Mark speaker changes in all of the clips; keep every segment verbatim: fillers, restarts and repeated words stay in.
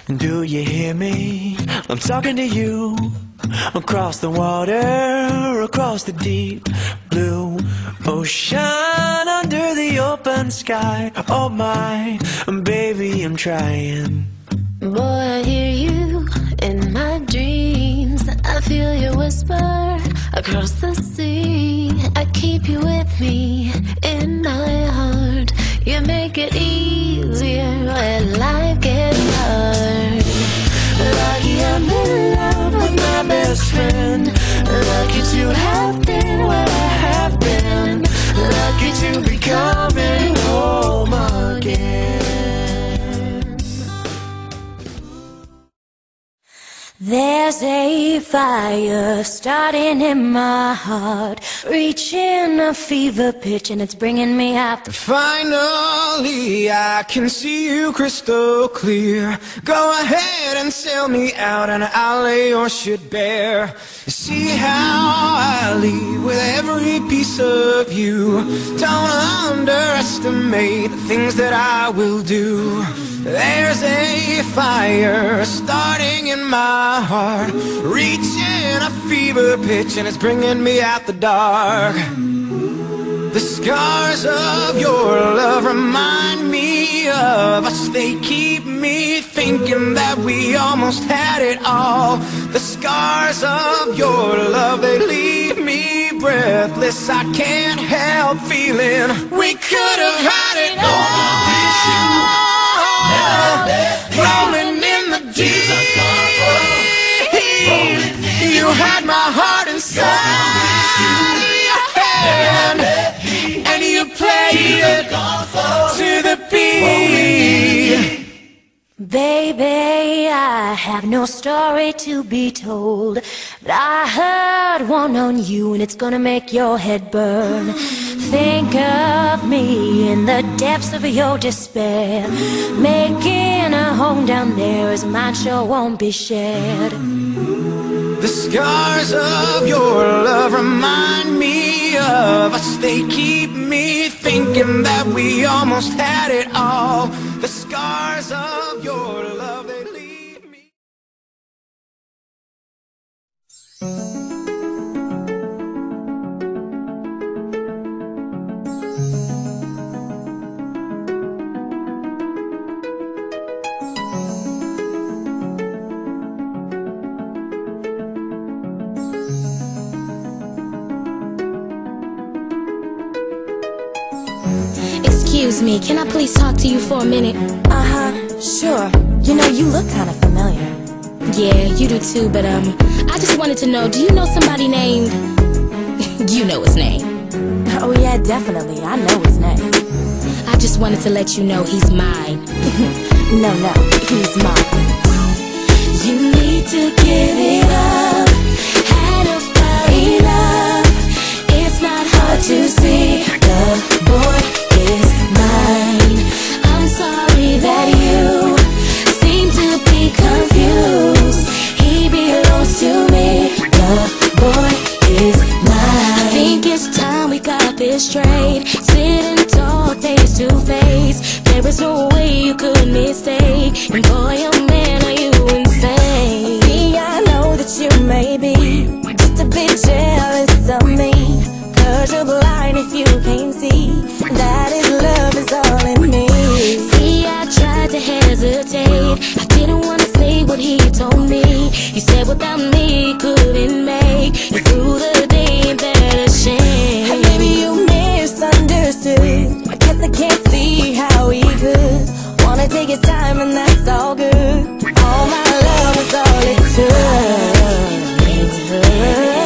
Speaker 1: Do you hear me? I'm talking to you. Across the water, across the deep blue ocean, under the open sky. Oh my, baby, I'm trying.
Speaker 2: Boy, I hear you in my dreams. I feel your whisper across the sea. I keep you with me in my heart. You make it easier when life gets hard. Lucky I'm in love with my best friend. Lucky to have been where I have been. Lucky to be coming home again.
Speaker 3: There's a fire starting in my heart, reaching a fever pitch, and it's bringing me out.
Speaker 4: Finally, I can see you crystal clear. Go ahead and sail me out, and I'll lay your shit bare. See how I leave with every piece of you. Don't underestimate the things that I will do. There's a fire starting in my heart, reaching a fever pitch, and it's bringing me out the dark. The scars of your love remind me of us. They keep me thinking that we almost had it all. The scars of your love, they leave me breathless. I can't help feeling we could have had it all. Rolling in the deep, you had my heart inside your hand, and you played it to the beat.
Speaker 3: Baby, I have no story to be told, but I heard one on you and it's gonna make your head burn. Think of me in the depths of your despair, making a home down there as mine sure won't be shared.
Speaker 4: The scars of your love remind me of us. They keep me thinking that we almost had it all. The scars of your love, they leave me.
Speaker 5: Excuse me, can I please talk to you for a minute?
Speaker 6: Uh-huh, sure. You know, you look kind of familiar.
Speaker 5: Yeah, you do too, but um, I just wanted to know, do you know somebody named... you know his name.
Speaker 6: Oh yeah, definitely, I know his name.
Speaker 5: I just wanted to let you know he's mine.
Speaker 6: No, no, he's mine.
Speaker 3: You need to give it up. Had a fine love. It's not hard to see. The boy is mine. I'm sorry that you seem to be confused. He belongs to me. The boy is mine. I think it's time we got this straight. Sit and talk face to face. There is no way you could mistake. And boy, oh man, are you insane.
Speaker 6: See, I know that you may be just a bit jealous of me, 'cause you're blind if you can't see that his love is all in me.
Speaker 5: See, I tried to hesitate. I didn't want to say what he told me. He said without me he couldn't make it through the day in better shape.
Speaker 6: And maybe you misunderstood. I guess I can't see how he could wanna take his time, and that's all good. All my love is all it took. It took.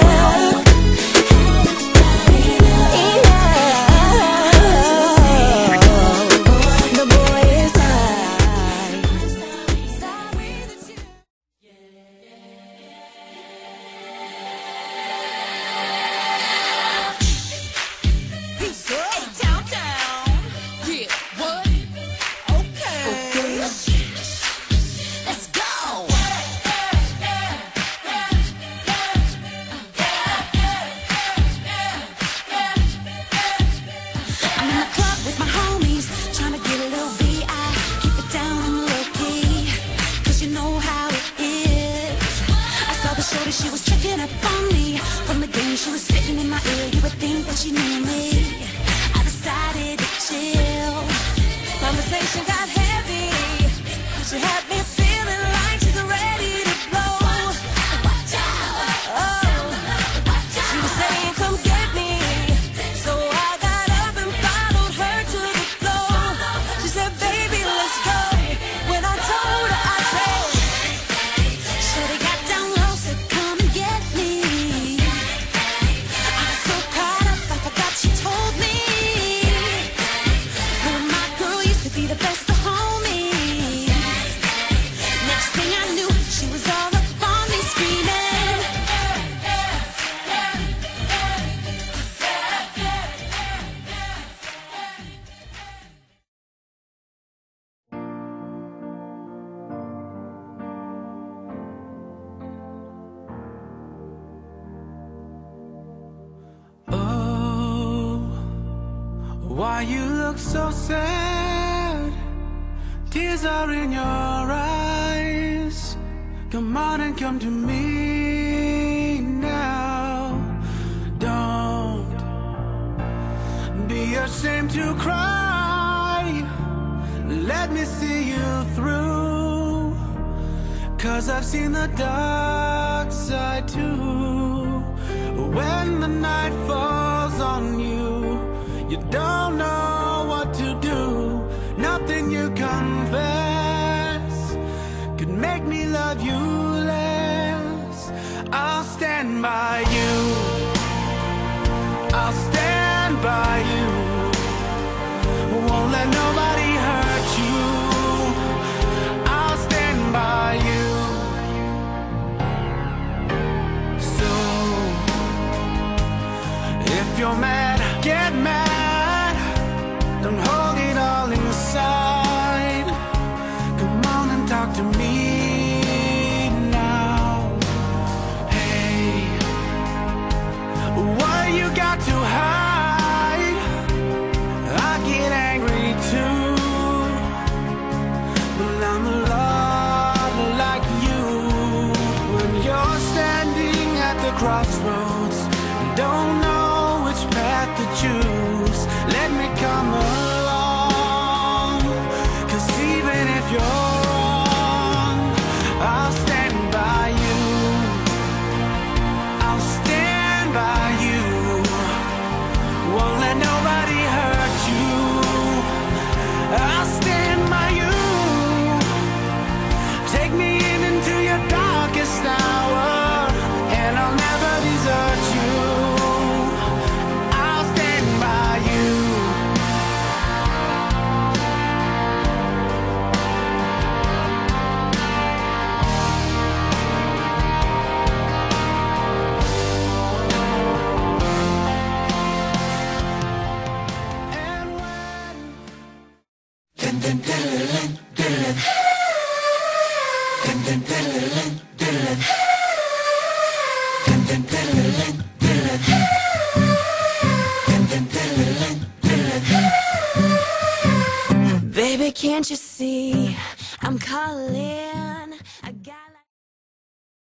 Speaker 3: would be the best of homies. Next thing I knew, she was all up on me screaming.
Speaker 1: Why you look so sad? Tears are in your eyes. Come on and come to me now. Don't be ashamed to cry. Let me see you through. 'Cause I've seen the dark side too. When the night falls on you, you don't know what to do. Nothing you confess could make me love you less. I'll stand by you. I'll stand by you. Won't let nobody hurt you. I'll stand by you. So if you're mad, get mad. Don't hold it all inside. Come on and talk to me now. Hey, what you got to hide? I get angry too, but I'm a lot like you. When you're standing at the crossroads and don't know which path to choose, let me come along. 'Cause even if you're wrong, I'll stand by you. I'll stand by you. Won't let nobody hurt you. I'll stand by you. Take me in into your darkest hour, and I'll never desert you.
Speaker 3: Baby, can't you see I'm calling?